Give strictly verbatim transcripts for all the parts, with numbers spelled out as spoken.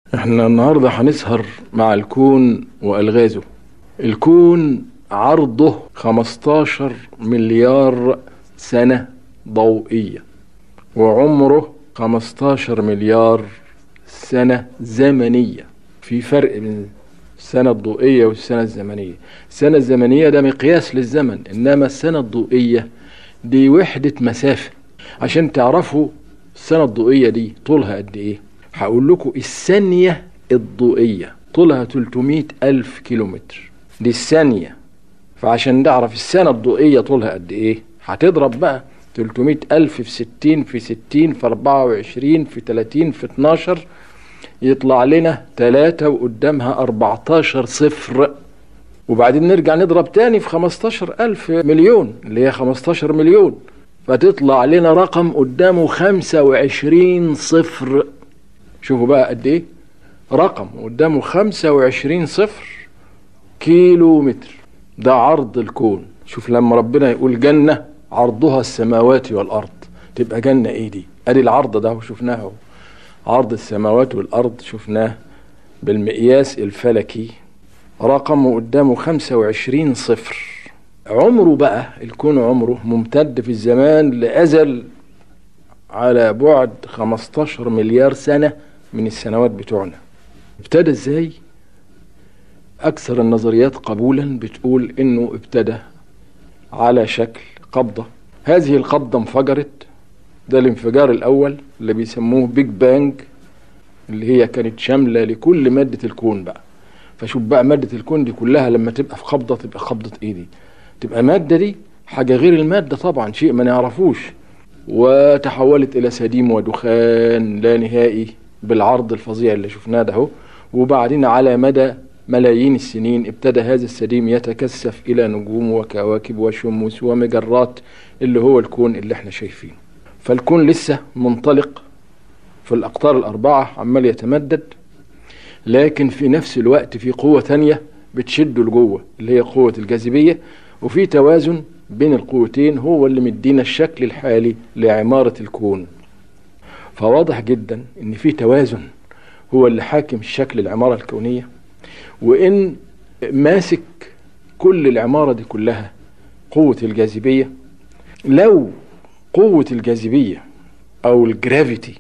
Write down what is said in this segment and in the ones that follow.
احنا النهاردة هنسهر مع الكون وألغازه. الكون عرضه خمستاشر مليار سنة ضوئية، وعمره خمستاشر مليار سنة زمنية. في فرق بين السنة الضوئية والسنة الزمنية. السنة الزمنية ده مقياس للزمن، إنما السنة الضوئية دي وحدة مسافة. عشان تعرفوا السنة الضوئية دي طولها قد إيه، هقول لكم الثانية الضوئية طولها تلتمية ألف كيلومتر، دي الثانية. فعشان نعرف السنة الضوئية طولها قد إيه، هتضرب بقى تلتمية ألف في ستين في ستين في أربعة وعشرين في تلاتين في اتناشر، يطلع لنا تلاتة وقدامها أربعتاشر صفر. وبعدين نرجع نضرب تاني في خمستاشر ألف مليون اللي هي خمستاشر مليون، فتطلع لنا رقم قدامه خمسة وعشرين صفر. شوفوا بقى قد ايه رقم قدامه خمسة وعشرين صفر كيلو متر. ده عرض الكون. شوف لما ربنا يقول جنة عرضها السماوات والأرض، تبقى جنة ايه دي؟ ادي العرض ده وشفناه، عرض السماوات والأرض شفناه بالمقياس الفلكي، رقم قدامه خمسة وعشرين صفر. عمره بقى الكون عمره ممتد في الزمان لأزل على بعد خمستاشر مليار سنة من السنوات بتوعنا. ابتدى ازاي؟ اكثر النظريات قبولا بتقول انه ابتدى على شكل قبضة. هذه القبضة انفجرت، ده الانفجار الاول اللي بيسموه بيج بانج، اللي هي كانت شاملة لكل مادة الكون بقى. فشوف بقى مادة الكون دي كلها لما تبقى في قبضة، تبقى قبضة ايه دي؟ تبقى مادة دي حاجة غير المادة طبعا، شيء ما نعرفوش، وتحولت الى سديم ودخان لا نهائي بالعرض الفظيع اللي شفناه ده. وبعدين على مدى ملايين السنين ابتدى هذا السديم يتكثف الى نجوم وكواكب وشموس ومجرات اللي هو الكون اللي احنا شايفينه. فالكون لسه منطلق في الاقطار الاربعة، عمال يتمدد، لكن في نفس الوقت في قوة تانية بتشده لجوه اللي هي قوة الجاذبية، وفي توازن بين القوتين هو اللي مدينا الشكل الحالي لعمارة الكون. فواضح جدا ان في توازن هو اللي حاكم الشكل العمارة الكونية، وان ماسك كل العمارة دي كلها قوة الجاذبية. لو قوة الجاذبية او الجرافيتي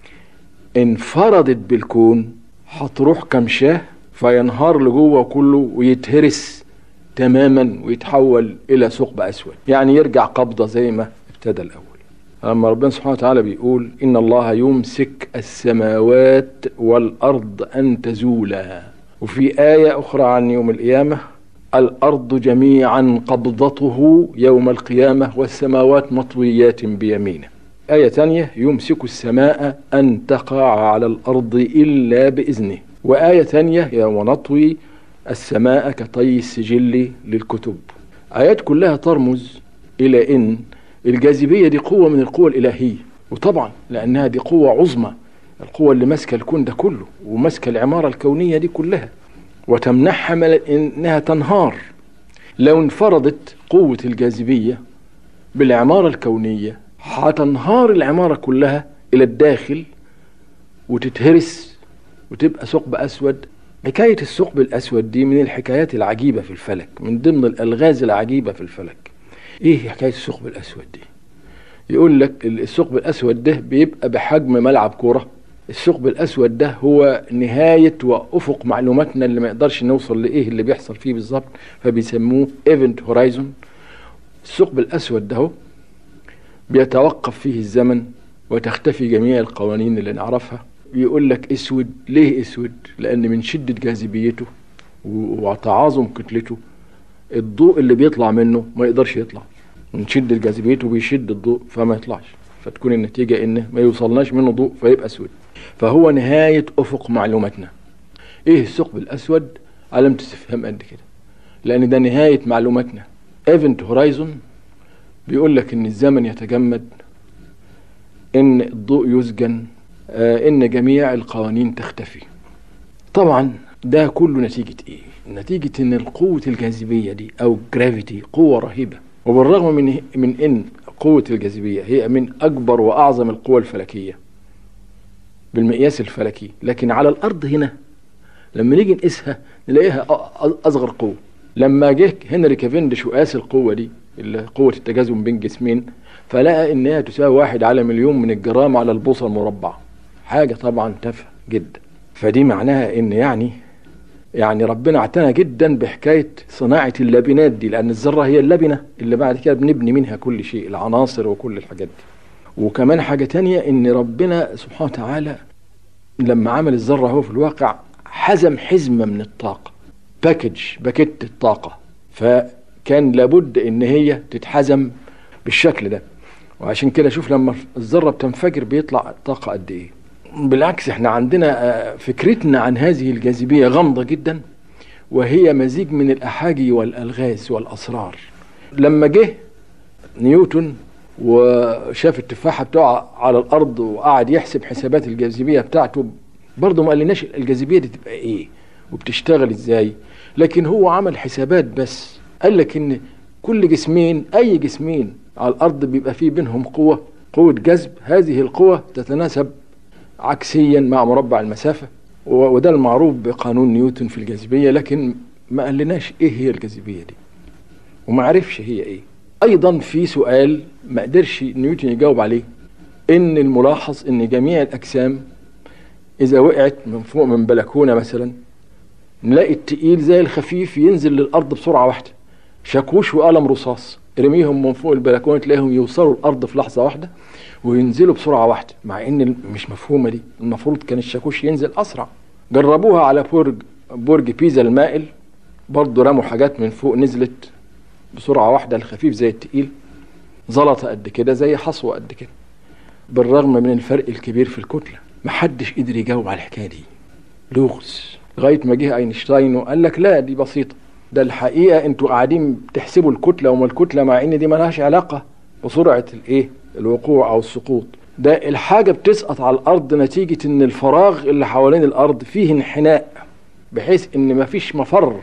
انفردت بالكون هتروح كمشاه فينهار لجوه كله ويتهرس تماما ويتحول الى ثقب اسود، يعني يرجع قبضة زي ما ابتدى الاول. لما ربنا سبحانه وتعالى بيقول إن الله يمسك السماوات والأرض أن تزولا، وفي آية أخرى عن يوم القيامة الأرض جميعا قبضته يوم القيامة والسماوات مطويات بيمينه. آية تانية يمسك السماء أن تقع على الأرض إلا بإذنه. وآية تانية يوم نطوي السماء كطي السجل للكتب. آيات كلها ترمز إلى إن الجاذبية دي قوة من القوة الإلهية، وطبعا لأنها دي قوة عظمى، القوة اللي ماسكة الكون ده كله وماسكة العمارة الكونية دي كلها، وتمنحها إنها تنهار. لو انفرضت قوة الجاذبية بالعمارة الكونية هتنهار العمارة كلها إلى الداخل وتتهرس وتبقى ثقب أسود. حكاية الثقب الأسود دي من الحكايات العجيبة في الفلك، من ضمن الألغاز العجيبة في الفلك. ايه حكاية الثقب الاسود دي؟ يقول لك الثقب الاسود ده بيبقى بحجم ملعب كورة. الثقب الاسود ده هو نهاية وافق معلوماتنا اللي ما يقدرش نوصل لايه اللي بيحصل فيه بالظبط، فبيسموه ايفنت هورايزون. الثقب الاسود ده بيتوقف فيه الزمن وتختفي جميع القوانين اللي نعرفها. يقول لك اسود. ليه اسود؟ لان من شدة جاذبيته وتعاظم كتلته الضوء اللي بيطلع منه ما يقدرش يطلع، من شدة جاذبيته بيشد الضوء فما يطلعش، فتكون النتيجة انه ما يوصلناش منه ضوء فيبقى اسود. فهو نهاية افق معلوماتنا. ايه الثقب الاسود؟ علامة استفهام قد كده، لان ده نهاية معلوماتنا. ايفنت هورايزون بيقول لك ان الزمن يتجمد، ان الضوء يسجن، آه ان جميع القوانين تختفي. طبعا ده كله نتيجة ايه؟ نتيجة ان القوة الجاذبية دي او جرافيتي قوة رهيبة، وبالرغم من من ان قوة الجاذبية هي من اكبر واعظم القوى الفلكية، بالمقياس الفلكي، لكن على الأرض هنا لما نيجي نقيسها نلاقيها أصغر قوة. لما جه هنري كافنديش وقاس القوة دي اللي قوة التجاذب بين جسمين، فلقى إنها تساوي واحد على مليون من الجرام على البوصة المربعة، حاجة طبعا تافهة جدا. فدي معناها إن يعني يعني ربنا اعتنى جدا بحكاية صناعة اللبنات دي، لأن الذرة هي اللبنة اللي بعد كده بنبني منها كل شيء، العناصر وكل الحاجات دي. وكمان حاجة تانية، إن ربنا سبحانه وتعالى لما عمل الذرة هو في الواقع حزم حزمة من الطاقة، باكج باكيت الطاقة، فكان لابد إن هي تتحزم بالشكل ده. وعشان كده شوف لما الذرة بتنفجر بيطلع طاقة قد إيه. بالعكس احنا عندنا فكرتنا عن هذه الجاذبية غامضة جدا، وهي مزيج من الأحاجي والألغاز والأسرار. لما جه نيوتن وشاف التفاحة بتقع على الأرض وقعد يحسب حسابات الجاذبية بتاعته، برضه ما قالناش الجاذبية دي تبقى إيه وبتشتغل إزاي، لكن هو عمل حسابات بس. قال لك إن كل جسمين، أي جسمين على الأرض بيبقى فيه بينهم قوة قوة جذب، هذه القوة تتناسب عكسيا مع مربع المسافة، وده المعروف بقانون نيوتن في الجاذبية. لكن ما قالناش ايه هي الجاذبية دي وما عرفش هي ايه. ايضا في سؤال ما قدرش نيوتن يجاوب عليه، ان الملاحظ ان جميع الاجسام اذا وقعت من فوق من بلكونة مثلا نلاقي التقيل زي الخفيف ينزل للارض بسرعة واحدة. شاكوش وقلم رصاص ارميهم من فوق البلكونة تلاقيهم يوصلوا الارض في لحظة واحدة وينزلوا بسرعة واحدة، مع ان مش مفهومة دي، المفروض كان الشاكوش ينزل اسرع. جربوها على برج برج بيزا المائل، برضو رموا حاجات من فوق نزلت بسرعة واحدة، الخفيف زي التقيل زلطة قد كده زي حصوة قد كده، بالرغم من الفرق الكبير في الكتلة. محدش قدر يجاوب على الحكاية دي، لغز، لغاية ما جه اينشتاين وقال لك لا دي بسيطة، ده الحقيقة انتوا قاعدين تحسبوا الكتلة وما الكتلة، مع ان دي مالهاش علاقة بسرعة الايه الوقوع او السقوط. ده الحاجة بتسقط على الارض نتيجة ان الفراغ اللي حوالين الارض فيه انحناء، بحيث ان مفيش مفر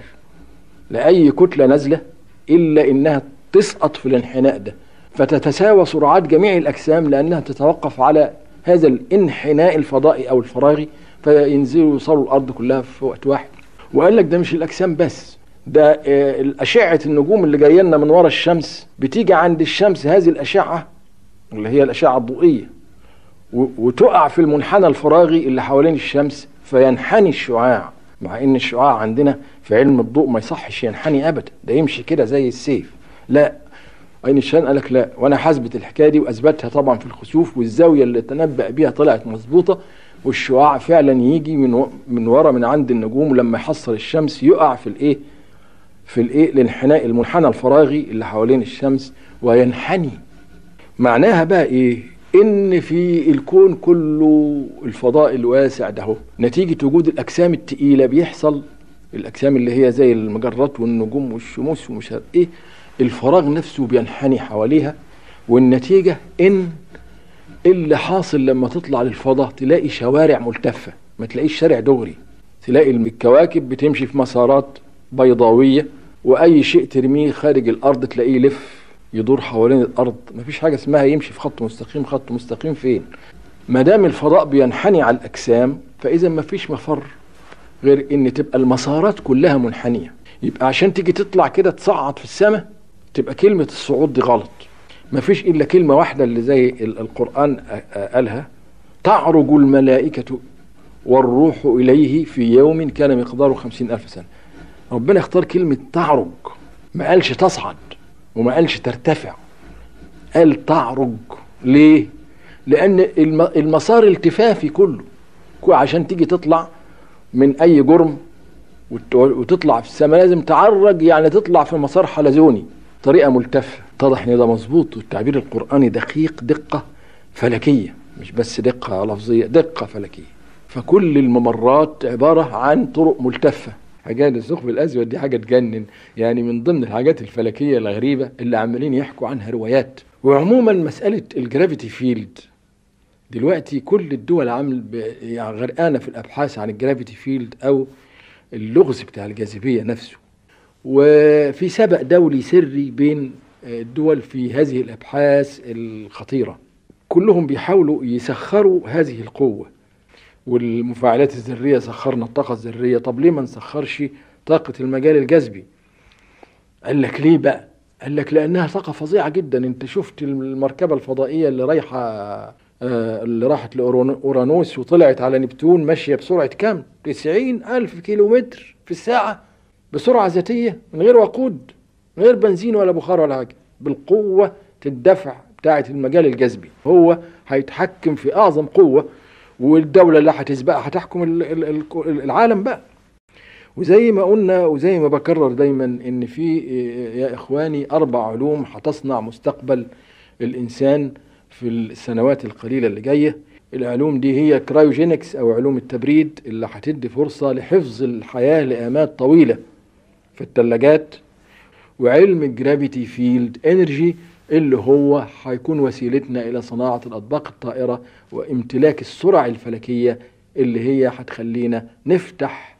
لاي كتلة نازلة الا انها تسقط في الانحناء ده، فتتساوى سرعات جميع الاجسام لانها تتوقف على هذا الانحناء الفضائي او الفراغي، فينزلوا يوصلوا الارض كلها في وقت واحد. وقال لك ده مش الاجسام بس، ده الاشعة النجوم اللي جايه لنا من ورا الشمس بتيجي عند الشمس هذه الاشعة اللي هي الاشعة الضوئية وتقع في المنحنى الفراغي اللي حوالين الشمس فينحني الشعاع، مع ان الشعاع عندنا في علم الضوء ما يصحش ينحني ابدا، ده يمشي كده زي السيف. لا، اينشتاين قال لك لا، وانا حسبت الحكايه دي واثبتها طبعا في الخسوف، والزاويه اللي تنبأ بيها طلعت مظبوطه، والشعاع فعلا يجي من و... من ورا من عند النجوم، ولما يحصل الشمس يقع في الايه في الايه الانحناء المنحنى الفراغي اللي حوالين الشمس وينحني. معناها بقى ايه؟ ان في الكون كله الفضاء الواسع ده نتيجة وجود الاجسام التقيلة بيحصل، الاجسام اللي هي زي المجرات والنجوم والشموس ومش عارف ايه، الفراغ نفسه بينحني حواليها، والنتيجة ان اللي حاصل لما تطلع للفضاء تلاقي شوارع ملتفة، ما تلاقيش شارع دغري، تلاقي الكواكب بتمشي في مسارات بيضاوية، واي شيء ترميه خارج الارض تلاقيه يلف يدور حوالين الارض. مفيش حاجه اسمها يمشي في خط مستقيم، خط مستقيم فين؟ ما دام الفضاء بينحني على الاجسام فاذا مفيش مفر غير ان تبقى المسارات كلها منحنيه. يبقى عشان تيجي تطلع كده تصعد في السماء تبقى كلمه الصعود دي غلط، مفيش الا كلمه واحده اللي زي القران قالها: تعرج الملائكه والروح اليه في يوم كان مقداره خمسين الف سنه. ربنا اختار كلمه تعرج، ما قالش تصعد وما قالش ترتفع، قال تعرج. ليه؟ لأن المسار التفافي كله، عشان تيجي تطلع من أي جرم وتطلع في السماء لازم تعرج، يعني تطلع في مسار حلزوني، طريقة ملتفة. اتضح ان ده مظبوط، والتعبير القرآني دقيق دقة فلكية، مش بس دقة لفظية، دقة فلكية. فكل الممرات عبارة عن طرق ملتفة. حاجات الثقب الأسود دي حاجة تجنن، يعني من ضمن الحاجات الفلكية الغريبة اللي عمالين يحكوا عنها روايات. وعموما مسألة الجرافيتي فيلد دلوقتي كل الدول عامل يعني غرقانة في الأبحاث عن الجرافيتي فيلد أو اللغز بتاع الجاذبية نفسه، وفي سبق دولي سري بين الدول في هذه الأبحاث الخطيرة، كلهم بيحاولوا يسخروا هذه القوة والمفاعلات الذرية سخرنا الطاقة الذرية، طب ليه ما نسخرش طاقة المجال الجذبي؟ قال لك ليه بقى؟ قال لك لأنها طاقة فظيعة جدا. انت شفت المركبة الفضائية اللي رايحة آه اللي راحت لأورانوس وطلعت على نبتون ماشية بسرعة كام؟ تسعين ألف كيلومتر في الساعة، بسرعة ذاتية، من غير وقود، من غير بنزين ولا بخار ولا حاجة، بالقوة الدفع بتاعة المجال الجذبي. هو هيتحكم في أعظم قوة، والدولة اللي هتسبقها هتحكم العالم بقى. وزي ما قلنا وزي ما بكرر دايما ان في يا اخواني اربع علوم هتصنع مستقبل الانسان في السنوات القليلة اللي جاية. العلوم دي هي كرايوجينكس او علوم التبريد اللي هتدي فرصة لحفظ الحياة لآمات طويلة في الثلاجات، وعلم الجرافيتي فيلد انرجي اللي هو هيكون وسيلتنا الى صناعة الاطباق الطائرة وامتلاك السرعة الفلكية اللي هي هتخلينا نفتح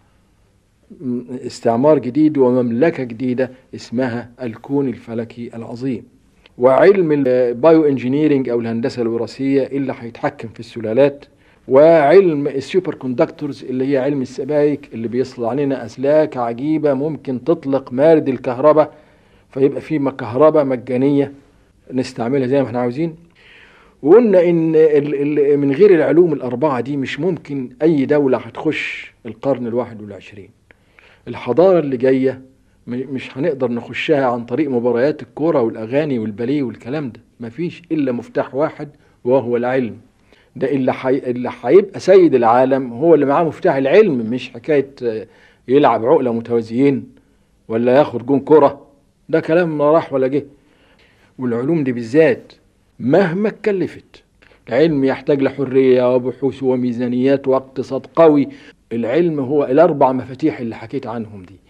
استعمار جديد ومملكة جديدة اسمها الكون الفلكي العظيم. وعلم البايو انجينيرينج او الهندسة الوراثية اللي هيتحكم في السلالات، وعلم السوبر كوندكتورز اللي هي علم السبائك اللي بيصنع لنا اسلاك عجيبة ممكن تطلق مارد الكهرباء فيبقى في كهرباء مجانية نستعملها زي ما احنا عاوزين. وقلنا ان من غير العلوم الاربعة دي مش ممكن اي دولة هتخش القرن الواحد والعشرين. الحضارة اللي جاية مش هنقدر نخشها عن طريق مباريات الكورة والأغاني والباليه والكلام ده، مفيش إلا مفتاح واحد وهو العلم. ده اللي حي... اللي هيبقى سيد العالم هو اللي معاه مفتاح العلم، مش حكاية يلعب عقلة متوازيين ولا ياخد جون كرة، ده كلام ما راح ولا جه. والعلوم دي بالذات مهما اتكلفت، العلم يحتاج لحرية وبحوث وميزانيات واقتصاد قوي. العلم هو الأربع مفاتيح اللي حكيت عنهم دي.